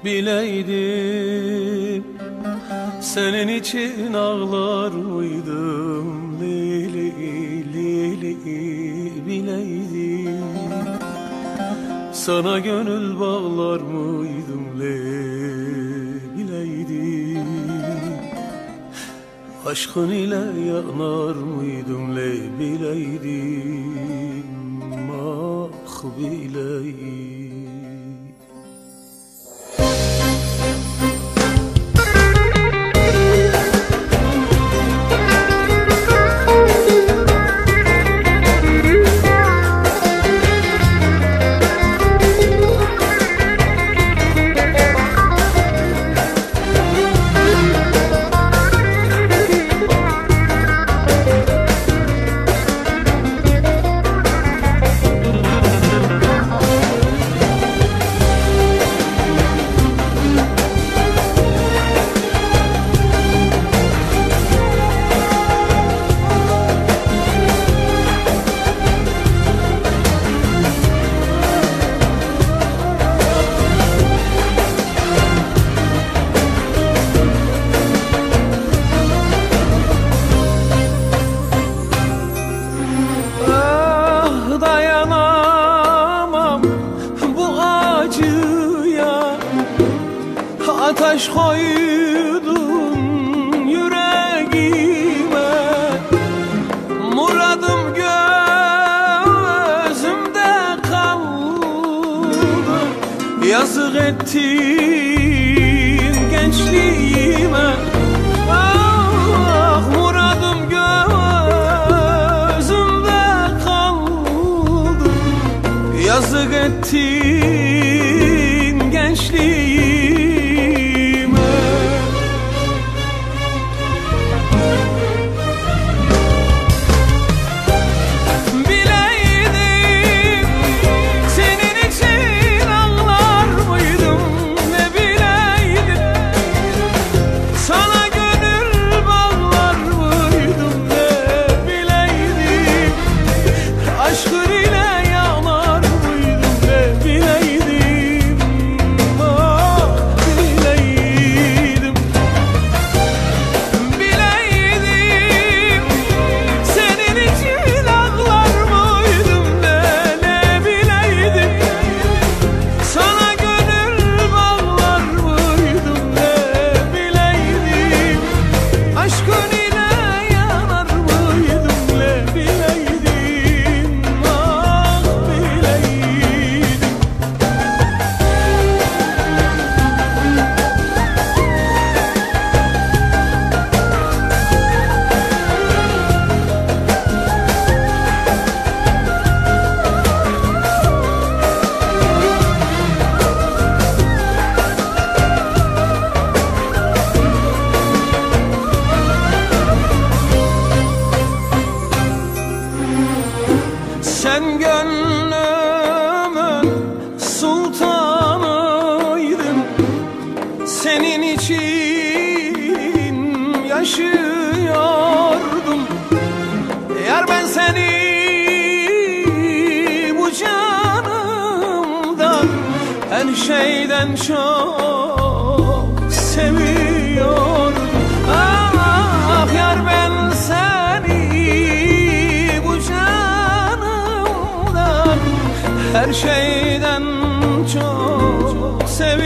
bileydim, senin için ağlar mıydım Leyli, Leyli, bileydim. Sana gönül bağlar mıydım Leyli, bileydim. Aşkın ile yanar mıydım Leyli, bileydim. Ah bileydim. Ateş koydun yüreğime, muradım gözümde kaldı. Yazık ettin gençliğime. Ah, muradım gözümde kaldı. Yazık ettin gençliğime. Sen gönlümün sultanıydın, senin için yaşıyordum. Yar ben seni bu canımdan, her şeyden çok seviyordum. Ah yar ben seni bu canımdan, her şeyden çok seviyorum.